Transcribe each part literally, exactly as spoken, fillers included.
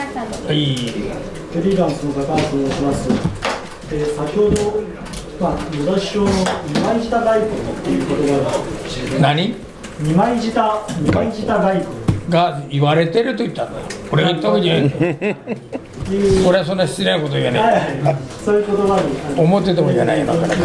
はい。 フリーランスの高橋と申します。えー、先ほど、まあ、野田首相の二枚舌外交っていう言葉が何？ 二枚舌、二枚舌外交が言われてると言ったんだよ。俺が言ったわけじゃないんだよ。俺はそんな失礼なこと言わない。はいはい、 そういう言葉に思ってても言わないよなかなか。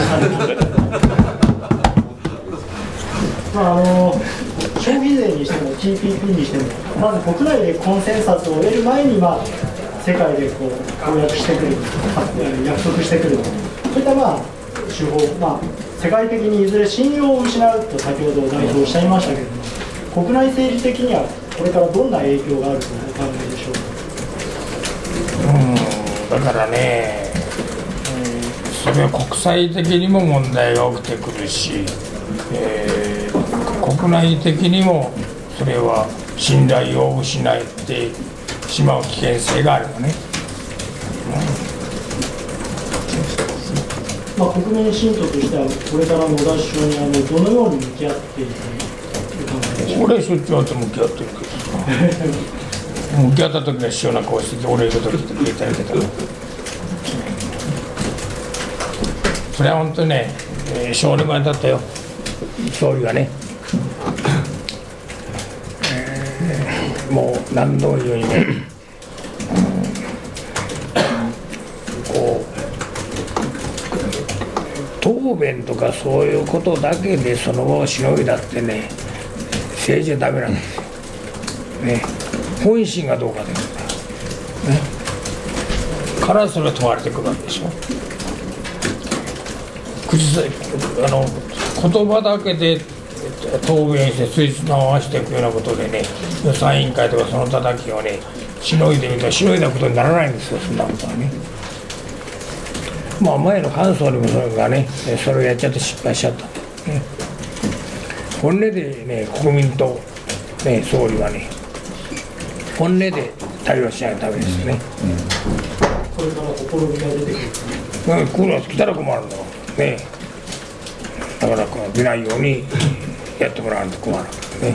まああの消費税にしても ティーピーピー にしてもまず国内でコンセンサスを得る前に、まあ、世界でこう公約してくる、約束してくる、そういったまあ手法、まあ、世界的にいずれ信用を失うと先ほど代表おっしゃいましたけれども、国内政治的にはこれからどんな影響があるとお考えでしょうか。 うん、だからね、うん、それは国際的にも問題が起きてくるし、えー、国内的にもそれは信頼を失ってしまう危険性があるよね。 うん、まあ、国民信徒としてはこれから野田首相にあのどのように向き合っていく俺はしょっちゅうと向き合ってるけど向き合った時は必要な顔して俺言うこと聞いてくれたりけどそれは本当にね、えー、勝利前だったよ勝利がね、えー、もう何度も言うようにね、うん、こう答弁とかそういうことだけでその後をしのぎだってね政治はダメなんですよ、ね、本心がどうかですね、からそれは問われてくるわけでしょ。口あの言葉だけで答弁してついつまわしていくようなことでね予算委員会とかその叩きをねしのいでみたらしのいだことにならないんですよそんなことはね。まあ前の菅総理もそれがねそれをやっちゃって失敗しちゃった、ね、本音でね国民と、ね、総理はね本音で対応しないとダメですね、うんうん、 これから試みが出てくる、 うん、こういうの来たら困るんだろうね。だから出ないようにやってもらわないと困るんだね。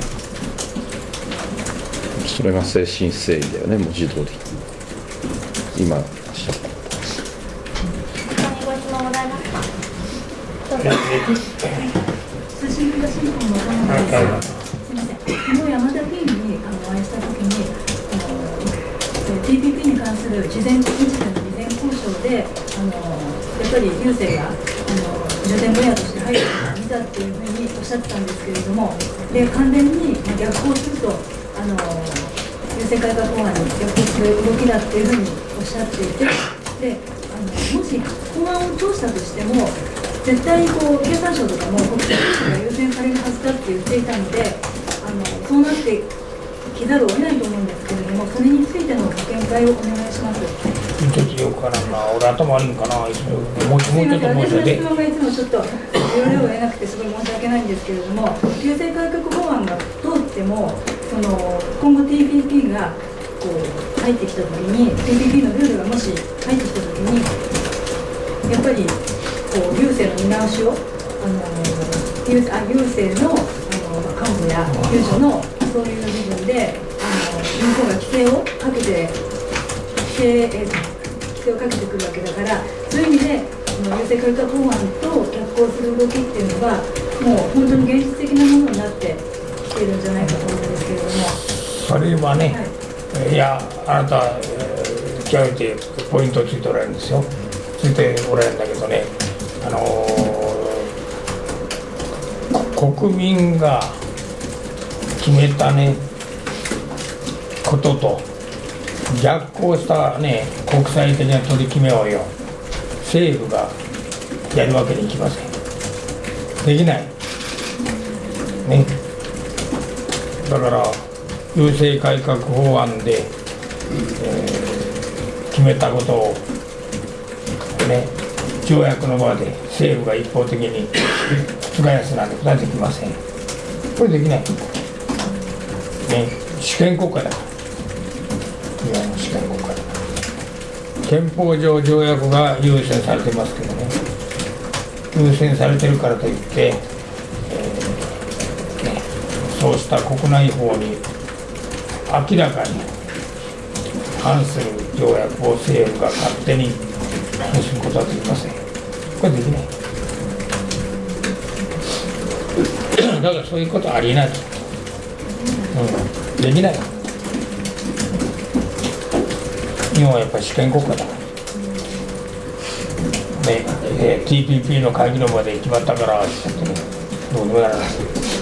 それが誠心誠意だよね文字通り今おっしゃった。 他にご質問ございますか。どうぞ。 通信東日本の岡本です。すみません。昨日山田議員にあのお会いしたときに、あの ティーピーピー に関する事前日時の事前交渉で、あのやっぱり郵政があの重点分野として入っていたっていうふうにおっしゃってたんですけれども、で関連に逆行するとあの郵政改革法案に逆行する動きだっていうふうにおっしゃっていて、であのもし法案を通したとしても。絶対にこう経産省とかも国際法が優先されるはずだって言っていたので、あのそうなってきざるを得ないと思うんですけれども、それについてのご見解をお願いします。 ちょっとよくからんな、俺頭悪いんかな、もうちょっと申し訳ない。私の質問がいつもちょっと要領を得なくてすごい申し訳ないんですけれども、郵政改革法案が通っても、その今後 ティーピーピー がこう入ってきたときに、ティーピーピー のルールがもし入ってきたときに、やっぱりこう郵政の見直しを、あの郵あ郵政の、あの幹部や郵所のそういう部分で、あの向こうが規制をかけて規制、え規制をかけてくるわけだから、そういう意味でその郵政改革法案と逆行する動きっていうのがもう本当に現実的なものになってきているんじゃないかと思うんですけれども。 それはね、はい、いやあなた、えー、極めてポイントをついておられるんですよ。ついておられるんだけどね。あのー、国民が決めたねことと逆行したね国際的な取り決めをよ政府がやるわけにいきません。できないね。だから郵政改革法案で、えー、決めたことをね条約の場で政府が一方的に覆すなんてことはできません。これできない。ね、主権国家だから。今の主権国家だから。憲法上条約が優先されてますけどね。優先されてるからといって、えーね、そうした国内法に明らかに反する条約を政府が勝手に結ぶことはできません。これできない。だからそういうことはありえないと、うん、できない。日本はやっぱり主権国家だから、ねえー、ティーピーピー の会議の場で決まったからって言ってね、どうにもならない。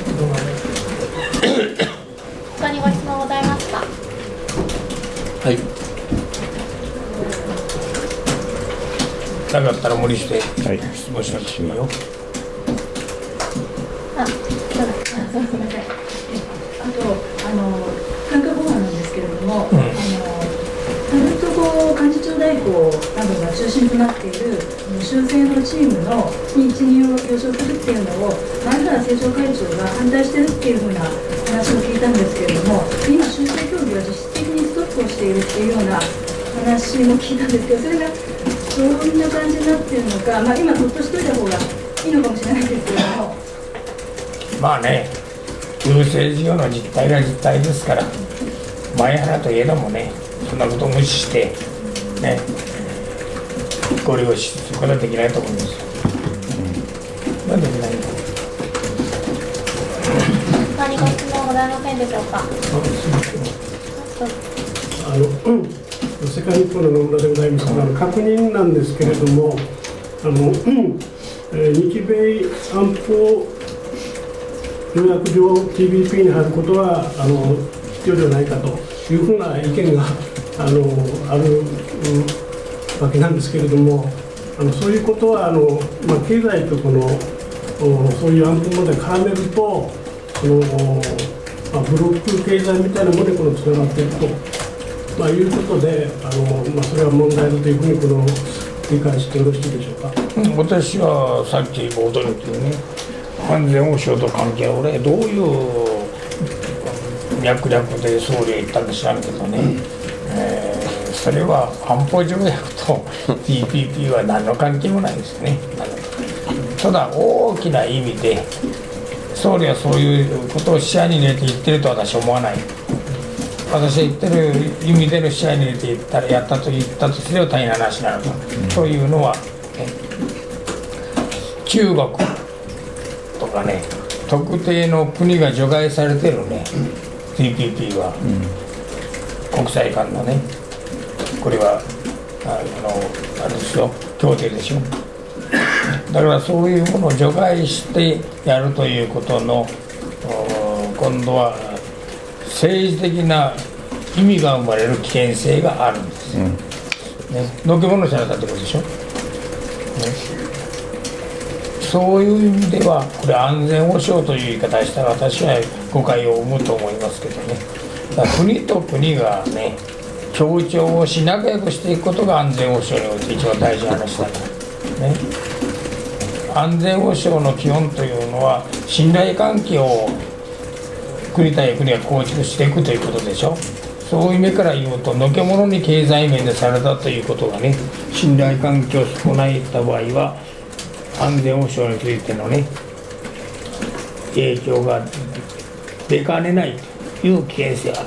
他にご質問ございますか。 はい。なかったら無理して質問しなくていいよ。 あ、そうだ。 すみません。あとあの感覚法案なんですけれども、うん、あのタレント後幹事長代行などが中心となっている修正のチームのに一任を了承するっていうのを前原政調会長が反対してるっていうふうな話を聞いたんですけれども、今修正協議は実質的にストップをしているっていうような話も聞いたんですけど、それがどんな感じになっているのか、まあ、今ほっとしといた方がいいのかもしれないですけれども。 まあね、郵政事業の実態が実態ですから、前原といえどもね、そんなことを無視してね、ご利用しすることはできないと思うんですよ。なんでできないの？ 他にご質問ございませんでしょうか。 あの、うん、世界日報の野村でございますが、あの確認なんですけれども、あの、うん、えー、日米安保条約上 ティービーピー に入ることはあの必要ではないかというふうな意見があのある、うん、わけなんですけれども、あのそういうことはあの、まあ、経済とこのそういう安保問題絡めるとこの、まあ、ブロック経済みたいなものでこのつながっていくと、まあ、いうことであの、まあ、それは問題だというふうにこの理解してよろしいでしょうか。 私はさっき冒頭に言ったように、安全保障と関係は俺どういう脈略で総理へ言ったんか知らんけどね、うん、えー、それは安保条約と ティーピーピー は何の関係もないですね。ただ大きな意味で総理はそういうことを視野に入れて言ってると私は思わない。私が言ってる意味での視野に入れて言ったらやったと言ったとすれば大変な話なのか、うん、というのは、ね、中国とかね、特定の国が除外されてるね、ティーピーピー は、うん、国際間のね、これはあのあれですよ、協定でしょ。だからそういうものを除外してやるということの今度は政治的な意味が生まれる危険性があるんです、うん、ね、のけ者じゃなかったってことでしょ、ね、そういう意味ではこれ安全保障という言い方をしたら私は誤解を生むと思いますけどね。だから国と国がね、協調をし仲良くしていくことが安全保障において一番大事な話だからね。安全保障の基本というのは信頼関係を国対国が構築していくということでしょ。そういう意味から言うとのけ者に経済面でされたということがね、信頼関係を損ないた場合は安全保障についてのね影響が出かねないという危険性がある。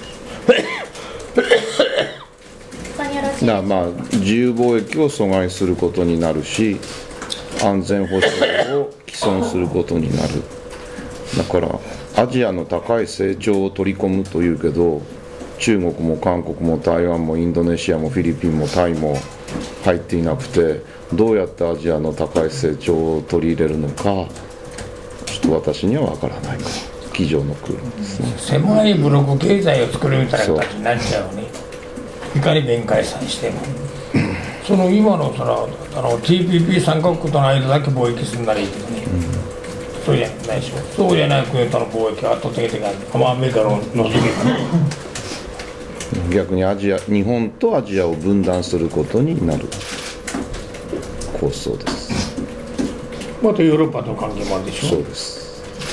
なまあ自由貿易を阻害することになるし、安全保障を毀損することになる。だからアジアの高い成長を取り込むというけど、中国も韓国も台湾もインドネシアもフィリピンもタイも入っていなくて、どうやってアジアの高い成長を取り入れるのか、ちょっと私には分からないから机上の空論ですね。 狭いブロック経済を作るみたいな形になっちゃうね。いかに弁解さえしてもその今のそのあの ティーピーピー 参加国との間だけ貿易するならいいけどね、うん、そうじゃないでしょ。そうじゃない国との貿易は圧倒的にアメリカののすぎる逆にアジア日本とアジアを分断することになる構想です。 またヨーロッパとの関係もあるでしょ。 そうです。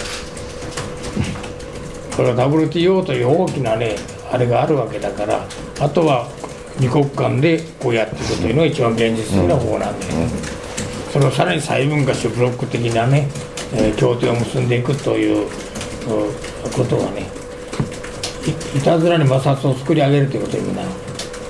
これは ダブリューティーオー という大きなねあれがあるわけだから、あとは二国間でこうやっていくというのが一番現実的な方法なんで、うんうん、それをさらに細分化してブロック的なね、えー、協定を結んでいくということはね、い, いたずらに摩擦を作り上げるということになる。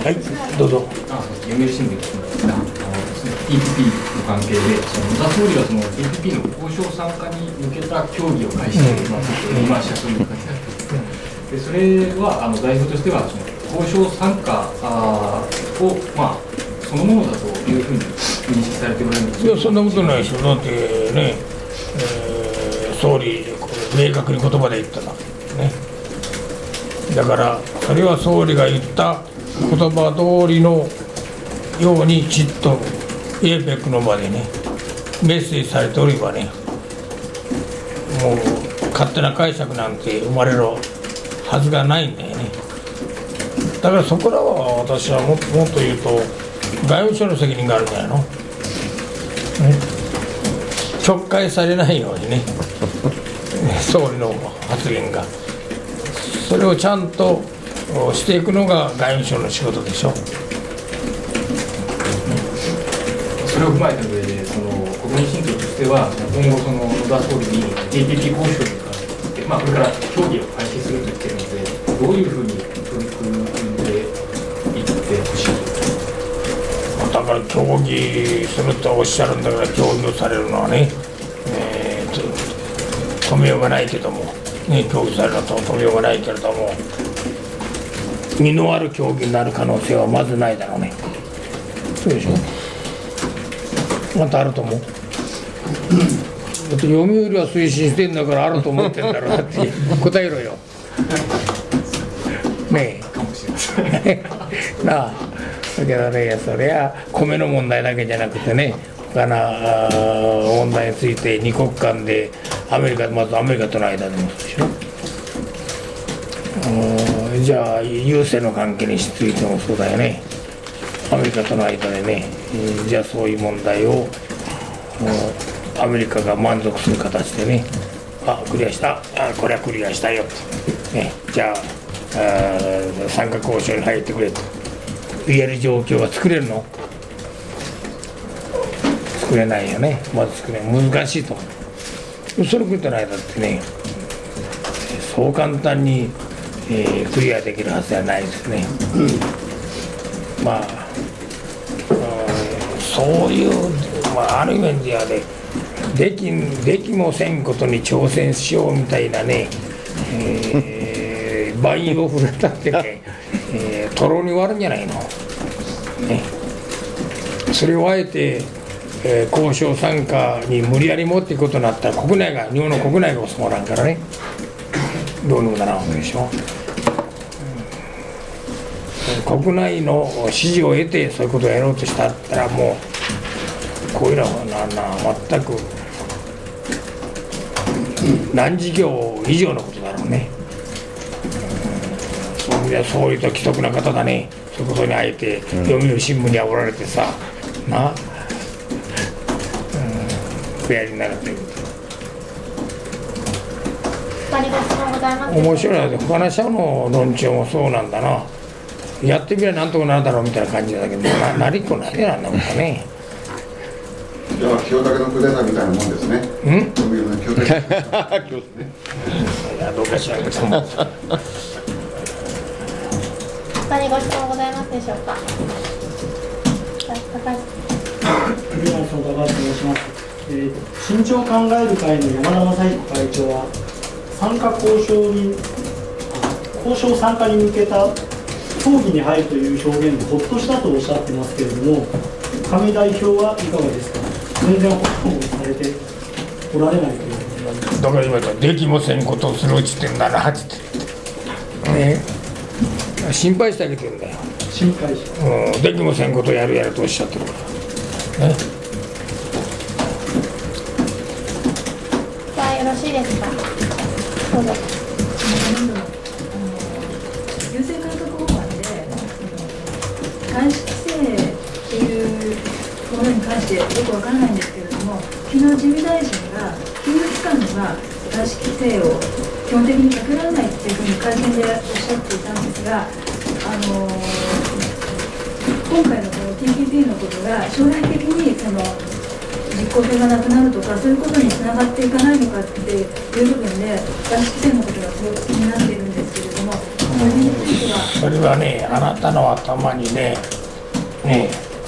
はいどうぞ。 あ読売新聞ですが、あの ティーピーピー の関係で、その野田総理はその ティーピーピー の交渉参加に向けた協議を開始していますので、今、社長に向かってやっていますで、それはあの代表としては、その交渉参加あを、まあ、そのものだというふうに認識されておられるんですか。 いや、そんなことないですよ。だってね、えー、総理、明確に言葉で言ったら、ね、だから、それは総理が言った言葉通りのように、ちっと エーペック の場でね、メッセージされておればね、もう勝手な解釈なんて生まれるはずがないんだよね。だからそこらは私はもっともっと言うと、外務省の責任があるんじゃないの、ね、ちょっかいされないようにね、総理の発言が、それをちゃんとしていくのが外務省の仕事でしょ。 それを踏まえた上で、その国民新党としては、今後、その野田総理に ティーピーピー 交渉に関して、まあ、これから協議を開始すると言っているので、どういうふうに取り組んでいってほしいだから協議するとおっしゃるんだから、協議をされるのはね、えー、止めようがないけども、ね、協議されるのと止めようがないけれども、実のある協議になる可能性はまずないだろうね。そうでしょ。またあると思う。だって読売は推進してんだからあると思ってんだろうって答えろよ。ねえ。なあ。だけどね、それは米の問題だけじゃなくてね、他の問題について二国間でアメリカ、まずアメリカとの間でもそうでしょ。じゃあ郵政の関係についてもそうだよね。アメリカとの間でね、じゃあそういう問題をアメリカが満足する形でね、あクリアした、あこれはクリアしたよと、ね、じゃあ、あ参加交渉に入ってくれと言える状況が作れるの？作れないよね。まず作れない、難しいと思う。それ食ってないだってね、そう簡単に、えー、クリアできるはずではないですね。まあ、そういう、まあ、ある面ではね、できできもせんことに挑戦しようみたいなね、えー、万葉を振れたってね、えー、とろに割るんじゃないの、ね、それをあえて、えー、交渉参加に無理やり持っていくことになったら、国内が日本の国内がそうなんからね、どうにもならんわけでしょ。国内の支持を得てそういうことをやろうとしたら、もうこういうのはなな全く何事業以上のことだろうね。そういう意味では総理と規則な方だね。そういうことにあえて読売新聞にはおられてさ、な、うん、フェアになるという他にご質問ございますか。 面白いな。他の社の論調もそうなんだな。やってみればなんとかなるだろうみたいな感じだけど、な, なりっこないでなんだもんかね。 じゃあ清武のクデタみたいなもんですね。 うん？ 清武の清武。 いやどうかしらんけども。 他にご質問ございますでしょうか。じゃあ高橋。 フリーランスの高橋と申します。えー、慎重考える会の山田正彦会長は参加交渉に交渉参加に向けた協議に入るという表現でほっとしたとおっしゃってますけれども、上代表はいかがですか。全然ほっとされておられないという。 だから今言ったできもせんことをするうちってんだなって、ね、心配してあげてるんだよ。 心配して、 うん、できもせんことをやるやるとおっしゃってるからね。 じゃあよろしいですか。どうぞ。 郵政改革法案で外資規制っていうものに関してよくわからないんですけれども、昨日自見大臣が金融機関には外資規制を基本的にかけられないっていうふうに会見でおっしゃっていたんですが、あの今回のこの ティーピーピー のことが将来的にその実効性がなくなるとか、そういうことにつながっていかないのかっていう部分で、外資規制のことがすごく気になっているんですけれども、このそれについては。 それはね、あなたの頭にね、ね、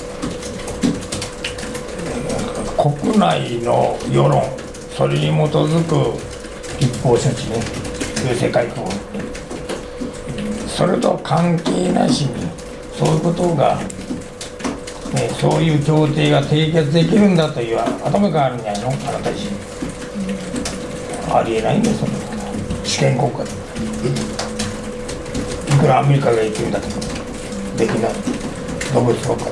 国内の世論、それに基づく立法処置ね、いう世界法、それと関係なしに、そういうことが、ね、そういう協定が締結できるんだという頭があるんじゃないの、あなた自身。ありえないんですよ、主権国家で。いくらアメリカが言ってるんだけど、できない、独立国家で。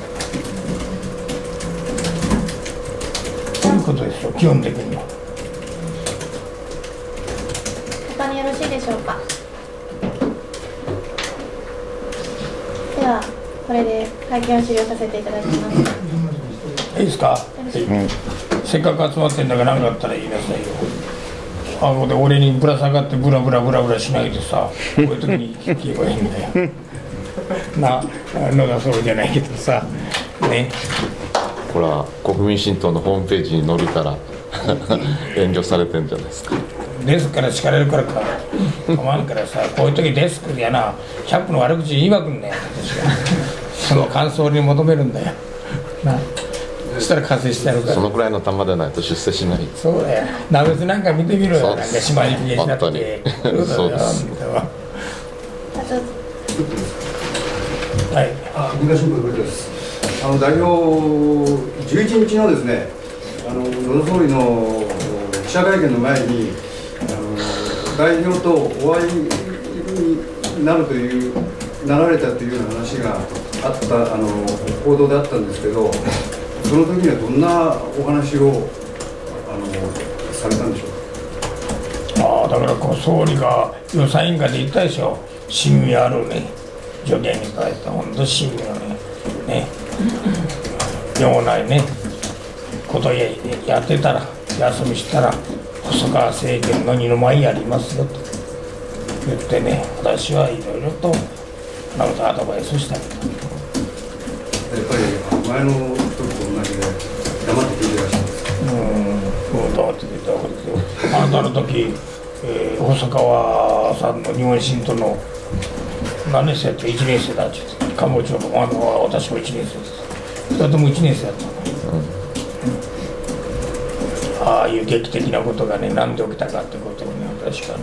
そういうことですよ、基本的には。 他によろしいでしょうか。では、これで会見を終了させていただきます。 いいですか、 よろしいですうん、せっかく集まってんだから何かあったら言いなさいよ。あので俺にぶら下がってブラブラブラブラしないでさ、こういう時に聞けばいいんだよな、のがそうじゃないけどさね。 これは国民新党のホームページに載るから遠慮されてんじゃないですか。 デスクから叱られるからか構わんからさ、こういう時デスクでやなキャップの悪口言いまくんねん、私がその感想に求めるんだよな。そしたら完成してやるから。 そのくらいの玉でないと出世しない。 そうだよ、ナベスなんか見てみろよ、なんか島に消えしなくて。 そうです。 はい、 あ、文化新聞のです。あの代表じゅういちにちのですね、あの野田総理の記者会見の前にあの代表とお会いになるというなられたというような話があったあの報道であったんですけど、その時にはどんなお話をあのされたんでしょうか。 ああ、だからこう総理が予算委員会で言ったでしょ、親身あるね、助言に変えた、本当親身のね、ね、用ないね、ことややってたら、休みしたら、細川政権の二の舞やりますよと言ってね、私はいろいろと、あなたアドバイスしたけど。 やっぱり前の時と同じで黙って聞いてらっしゃるんですか。 うん、黙って聞いたわけですよ。あなたの時、えー、細川さんの日本新党の何年生っていちねん生だって言って、官房長のあの私もいちねん生です。ふたりともいちねん生だったの、うん、ああいう劇的なことがね、なんで起きたかってことをね、私はね、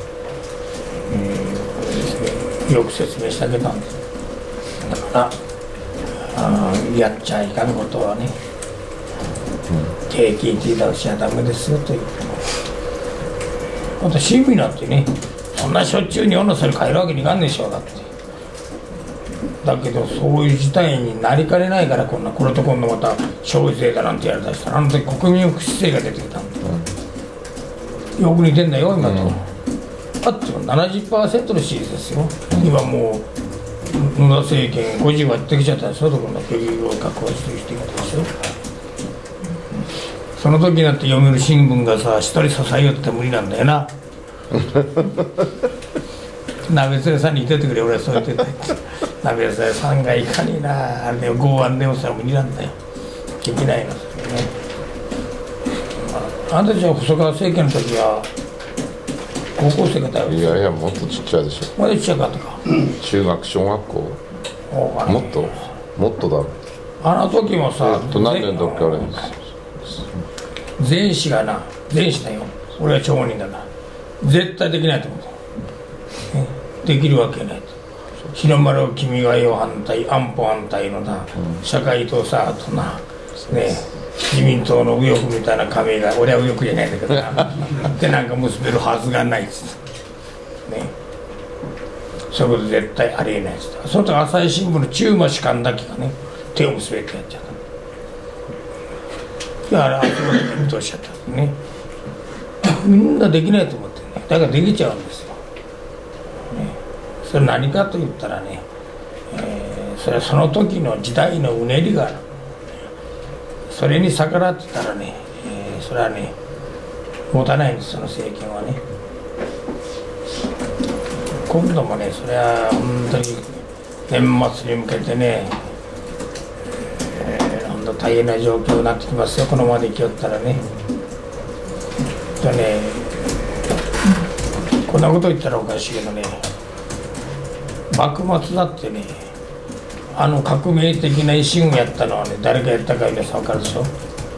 うん、よく説明してあげたんです。だからあやっちゃいかんことはね、定期的だしちゃダメですよと言って、あと親身なんてね、そんなしょっちゅう日本のそれ変えるわけにいかんでしょう、だって。だけどそういう事態になりかねないから、こんなこれと今度また消費税だなんてやりだしたら、あの時国民福祉税が出てきたんだ、うん、よく似てんだよ今と、うん、あっても ななじゅっパーセント の支持ですよ、うん、今もう野田政権ごじゅう割ってきちゃったでしょ、どこの経営を確保してきてきたでしょ、うん、その時になって読売新聞がさ、一人支えようって無理なんだよな鍋つれさんに言っててくれ、俺はそう言ってて鍋つれさんがいかにな、あれで剛腕でもさ無理なんだよ、できないのそれね。あんたたちは細川政権の時は高校生がだよ。 いやいや、もっとちっちゃいでしょ。 まだちっちゃかったか、うん、 中学小学校もっともっとだろう。 あの時もさ、 えっと何年だっけあれ、 全士がな、全士だよ、俺は町人だから絶対できないと思う、ね、できるわけないと。日の丸君が代反対、安保反対のな、うん、社会とさ、あとな、ね、自民党の右翼みたいな加盟が、俺は右翼じゃないんだけどなでなんか結べるはずがないっつって、ね、そういうこと絶対ありえないっつって、その時朝日新聞の中馬士官だけがね、手を結べてやっちゃった。だからあそこで見通しちゃったんですね。みんなできないと思ってね、だからできちゃうんですよ、ね、それ何かと言ったらね、えー、それはその時の時代のうねりがある。それに逆らってたらね、えー、それはね持たないんです、その政権はね。今度もね、それは本当に年末に向けてね、えー、本当大変な状況になってきますよ、このままでいきよったらね。とね、こんなこと言ったらおかしいけどね、 幕末だってね、あの革命的な維新をやったのはね、誰がやったか皆さん分かるでしょ。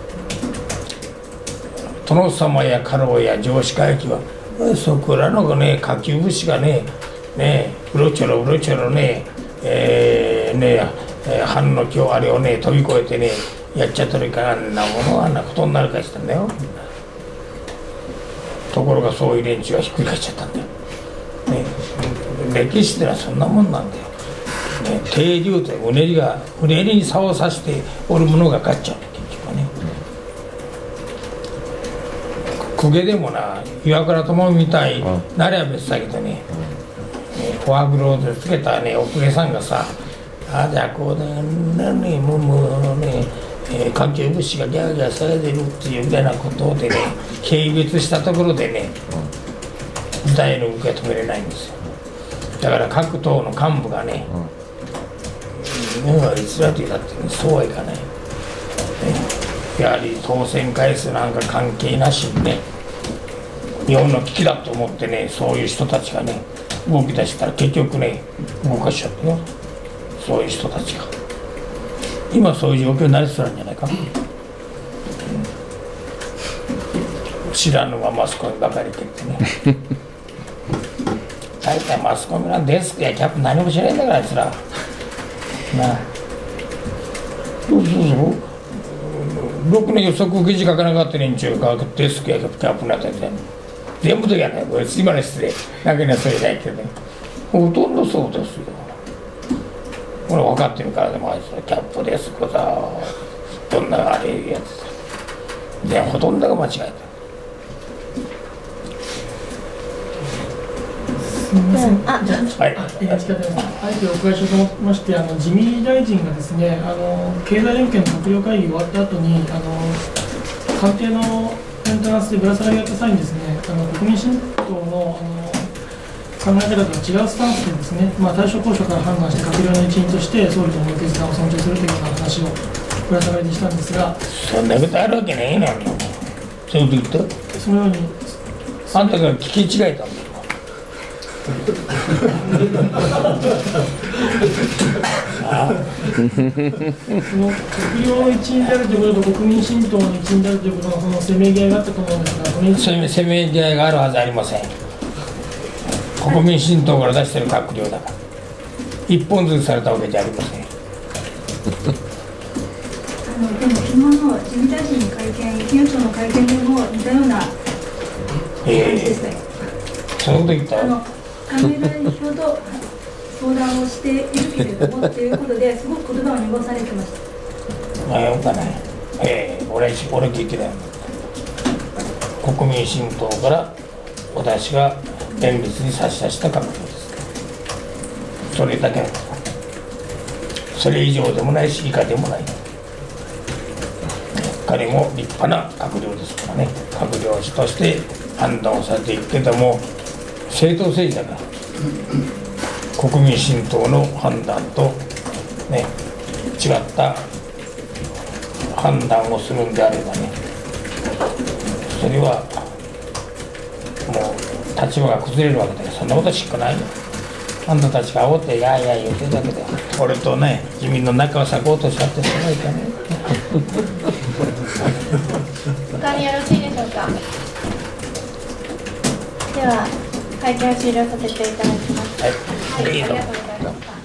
殿様や家老や上司会議はそこらのね下級武士がねねうろちょろうろちょろねえー、ね藩の今日あれをね飛び越えてねやっちゃってるから、あんなものはあんなことになるかしたんだよ。ところがそういう連中がひっくり返っちゃったんだよ、ね、歴史ではそんなもんなんだよ、ね、定流とうねりがうねりに差をさしておるものが勝っちゃうんだよ結局はね。公家でもな岩倉智美みたいなれば別だけどね、フォアグロでつけたねお公家さんがさ、ああじゃあこうだよねもうもうねえー、関係物資がギャーギャー騒いでるっていうみたいなことでね軽蔑したところでね時代の受け止めれないんですよ。だから各党の幹部がね、うん、いつらとだって、ね、そうはいかない、ね、やはり当選回数なんか関係なしにね日本の危機だと思ってねそういう人たちがね動き出したら結局ね動かしちゃってねそういう人たちが。今そういう状況になりそうなんじゃないかな、うん、知らぬはマスコミばかりって言ってね大体マスコミはデスクやキャップ何も知らないんだからあいつらなあそうそうそうろくねん予測記事書かなかった連中がデスクやキャップになったやつや全部とやないこれ今の失礼なけなそれないけどねほとんどそうですよ。俺分かってるからでもあいつはキャップですこさどんなあれいうやつでほとんどが間違えた。 すみません。 あ、 はい。あえてお伺いしようと思いまして、あの自民大臣がですね、あの経済連携の閣僚会議終わった後に、あの官邸のエントランスでぶら下がりがあった際にですね、あの国民新党のあの考え方とは違うスタンスでですね、まあ、対処交渉から判断して閣僚の一員として総理との決断を尊重するというような話をぶら下がりにしたんですが、 そんなことあるわけないのよ。そういうこと言ったそのようにあんたが聞き違えたんだよその閣僚の一員であるということと国民新党の一員であるということのそのせめぎ合いがあったと思うんですが、 そういうせめぎ合いがあるはずありません。国民新党から出してる閣僚だから一本ずつされたわけじゃありません。 あのでも昨日の自民大臣の会見、金融庁の会見でも似たような感じでしたよ。 そういうこと言ったあの亀井代表と相談をしているけれどもということですごく言葉を濁されてました。 まあよかない。ええー、俺俺聞いてない。国民新党から私が厳密に差し出した閣僚です。それだけなんです。それ以上でもないし以下でもない。彼も立派な閣僚ですからね、閣僚として判断をされていくけども政党政治だから国民新党の判断とね違った判断をするんであればねそれはもう立場が崩れるわけだよ。そんなことしかないよ。あんたたちが煽ってやいやい言ってるだけで俺とね自民の中を裂こうとしちゃってそないかね他によろしいでしょうか。では会見を終了させていただきます。 はい、 はい、ありがとうございました。